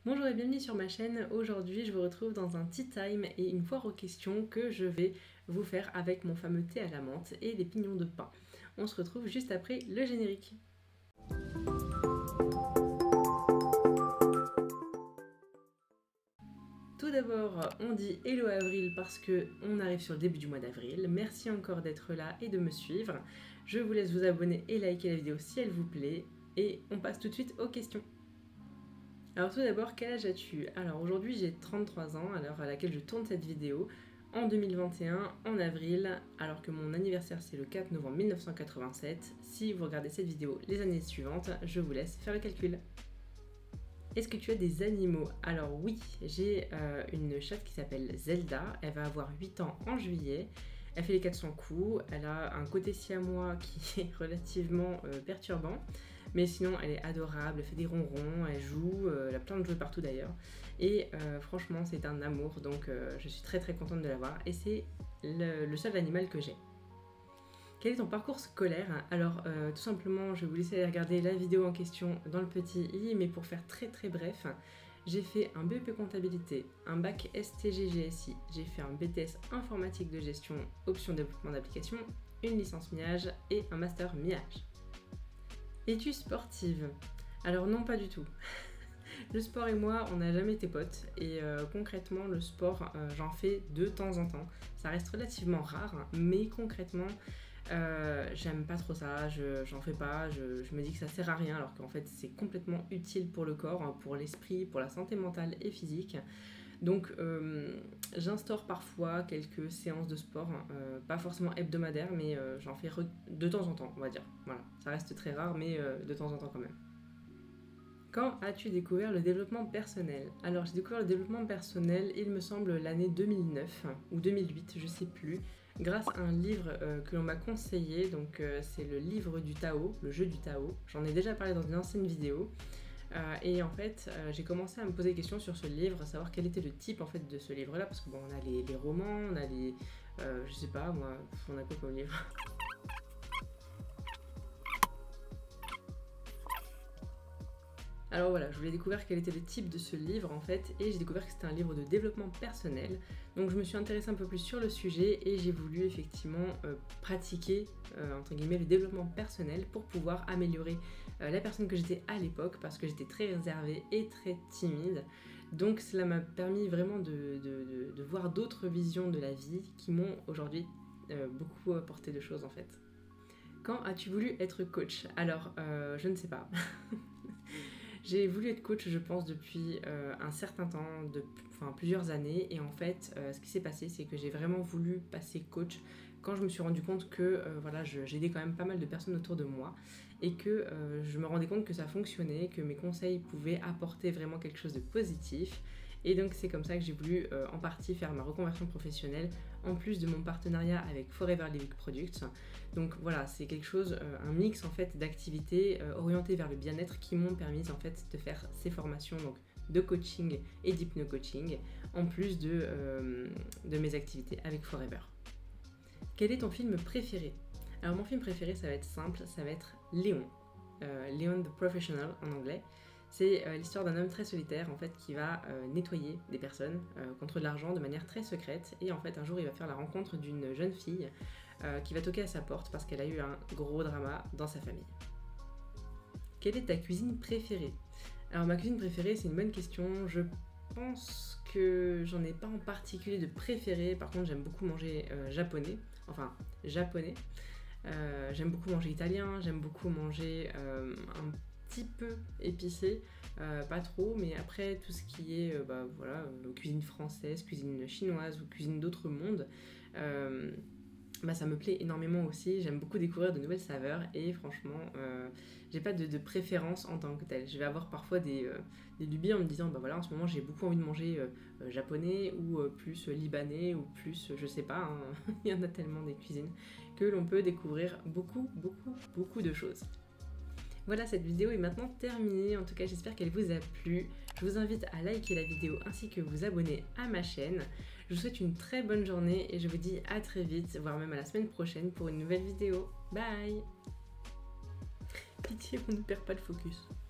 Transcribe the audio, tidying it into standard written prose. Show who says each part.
Speaker 1: Bonjour et bienvenue sur ma chaîne. Aujourd'hui je vous retrouve dans un tea time et une foire aux questions que je vais vous faire avec mon fameux thé à la menthe et les pignons de pain. On se retrouve juste après le générique. Tout d'abord, on dit hello avril parce que on arrive sur le début du mois d'avril. Merci encore d'être là et de me suivre. Je vous laisse vous abonner et liker la vidéo si elle vous plaît et on passe tout de suite aux questions. Alors tout d'abord, quel âge as-tu? Alors aujourd'hui j'ai 33 ans à l'heure à laquelle je tourne cette vidéo, en 2021, en avril, alors que mon anniversaire c'est le 4 novembre 1987. Si vous regardez cette vidéo les années suivantes, je vous laisse faire le calcul. Est-ce que tu as des animaux? Alors oui, j'ai une chatte qui s'appelle Zelda, elle va avoir 8 ans en juillet. Elle fait les 400 coups, elle a un côté siamois qui est relativement perturbant, mais sinon elle est adorable, elle fait des ronrons, elle joue, elle a plein de jouets partout d'ailleurs, et franchement c'est un amour, donc je suis très contente de l'avoir, et c'est le seul animal que j'ai. Quel est ton parcours scolaire? Alors tout simplement je vais vous laisser aller regarder la vidéo en question dans le petit i, mais pour faire très bref, j'ai fait un BEP comptabilité, un bac STG-GSI, j'ai fait un BTS informatique de gestion, option développement d'application, une licence MIAGE et un master MIAGE. Es-tu sportive? Alors non, pas du tout. Le sport et moi, on n'a jamais été potes et concrètement le sport, j'en fais de temps en temps. Ça reste relativement rare, mais concrètement, j'aime pas trop ça, j'en fais pas, je me dis que ça sert à rien alors qu'en fait c'est complètement utile pour le corps, pour l'esprit, pour la santé mentale et physique. Donc j'instaure parfois quelques séances de sport, pas forcément hebdomadaires, mais j'en fais de temps en temps, on va dire. Voilà, ça reste très rare, mais de temps en temps quand même. Quand as-tu découvert le développement personnel? Alors j'ai découvert le développement personnel, il me semble, l'année 2009 ou 2008, je sais plus, grâce à un livre que l'on m'a conseillé, donc c'est le livre du Tao, le jeu du Tao. J'en ai déjà parlé dans une ancienne vidéo. Et en fait, j'ai commencé à me poser des questions sur ce livre, à savoir quel était le type en fait de ce livre-là, parce que bon, on a les romans, on a les, je sais pas moi, on a quoi comme livre? Alors voilà, je voulais découvrir quel était le type de ce livre en fait, et j'ai découvert que c'était un livre de développement personnel. Donc je me suis intéressée un peu plus sur le sujet et j'ai voulu effectivement pratiquer entre guillemets le développement personnel pour pouvoir améliorer la personne que j'étais à l'époque, parce que j'étais très réservée et très timide. Donc cela m'a permis vraiment de voir d'autres visions de la vie qui m'ont aujourd'hui beaucoup apporté de choses en fait. Quand as-tu voulu être coach? Alors, je ne sais pas. J'ai voulu être coach, je pense, depuis un certain temps, enfin plusieurs années. Et en fait, ce qui s'est passé, c'est que j'ai vraiment voulu passer coach quand je me suis rendu compte que voilà, j'aidais quand même pas mal de personnes autour de moi et que je me rendais compte que ça fonctionnait, que mes conseils pouvaient apporter vraiment quelque chose de positif. Et donc c'est comme ça que j'ai voulu en partie faire ma reconversion professionnelle, en plus de mon partenariat avec Forever Living Products. Donc voilà, c'est quelque chose, un mix en fait d'activités orientées vers le bien-être qui m'ont permis en fait de faire ces formations donc de coaching et d'hypno-coaching, en plus de mes activités avec Forever. Quel est ton film préféré? Alors mon film préféré, ça va être simple, ça va être Léon. Léon the Professional en anglais. C'est l'histoire d'un homme très solitaire en fait qui va nettoyer des personnes contre de l'argent de manière très secrète, et en fait un jour il va faire la rencontre d'une jeune fille qui va toquer à sa porte parce qu'elle a eu un gros drama dans sa famille. Quelle est ta cuisine préférée? Alors ma cuisine préférée, c'est une bonne question. Je pense que j'en ai pas en particulier de préféré. Par contre j'aime beaucoup manger japonais. J'aime beaucoup manger italien, j'aime beaucoup manger un petit peu épicé, pas trop, mais après tout ce qui est voilà, cuisine française, cuisine chinoise ou cuisine d'autres mondes, ça me plaît énormément aussi. J'aime beaucoup découvrir de nouvelles saveurs et franchement j'ai pas de préférence en tant que telle. Je vais avoir parfois des lubies en me disant voilà, en ce moment j'ai beaucoup envie de manger japonais ou plus libanais ou plus je sais pas, hein. Il y en a tellement des cuisines que l'on peut découvrir beaucoup de choses. Voilà, cette vidéo est maintenant terminée. En tout cas, j'espère qu'elle vous a plu. Je vous invite à liker la vidéo ainsi que vous abonner à ma chaîne. Je vous souhaite une très bonne journée et je vous dis à très vite, voire même à la semaine prochaine pour une nouvelle vidéo. Bye! Pitié, on ne perd pas le focus.